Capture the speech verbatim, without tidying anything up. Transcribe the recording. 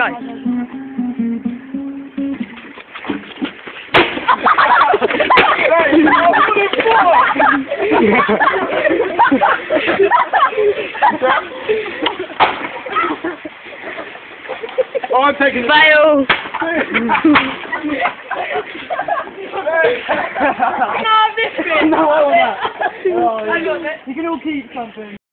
Go. Oh, I'm taking Fail. No, this bit. No, I want that. I got it. You can all keep something.